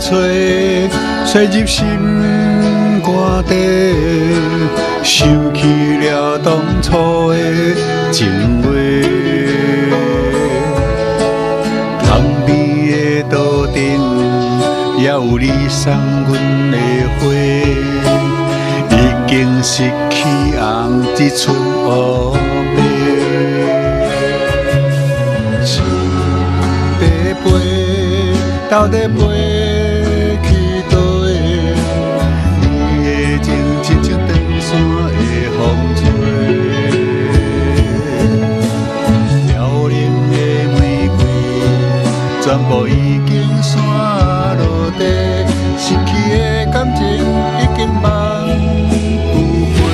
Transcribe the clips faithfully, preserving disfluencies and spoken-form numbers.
吹，吹入心肝底，想起了当初的情话。窗边的桌顶，也有你送阮的花，已经失去红一撮乌白。树底飞，到底飞去倒位？你的情亲像长山的风吹，凋零的玫瑰，全部已经散落地，失去的感情已经忘不回。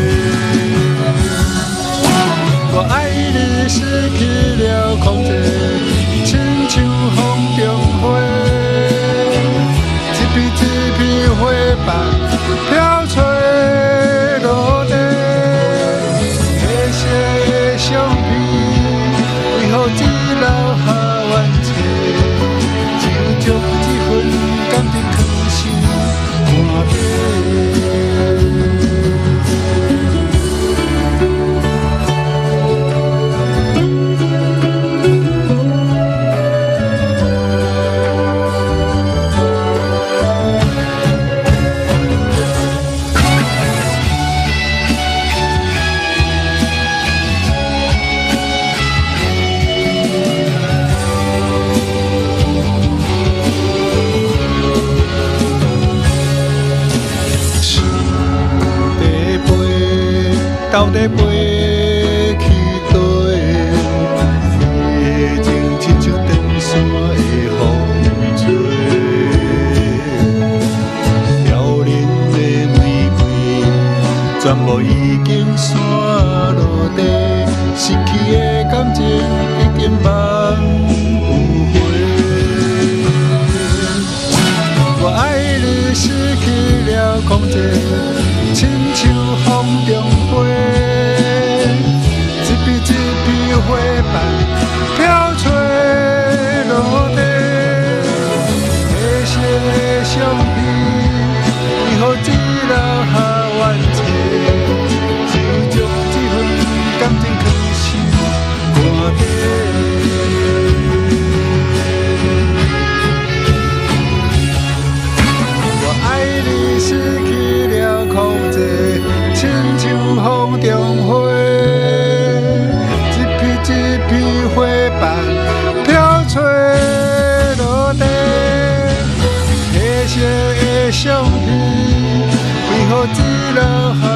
我爱你失去了控制，亲像风中花，一片一片花瓣飘吹落地。黑色的相片，为何只留下冤情？就将这份感情藏心肝底。到底飞去倒位？你的情亲像长山的风吹，凋零的玫瑰，全部已经散落地，失去的感情已经忘不回。我爱你失去了控制，亲像风中花，一片一片花瓣飘吹落地。黑色的相片，为何只留下冤情？只将这份感情藏心肝底。我爱你失去了控制，亲像风中花，一片一片花瓣飘吹落地。黑色的相片，为何只留下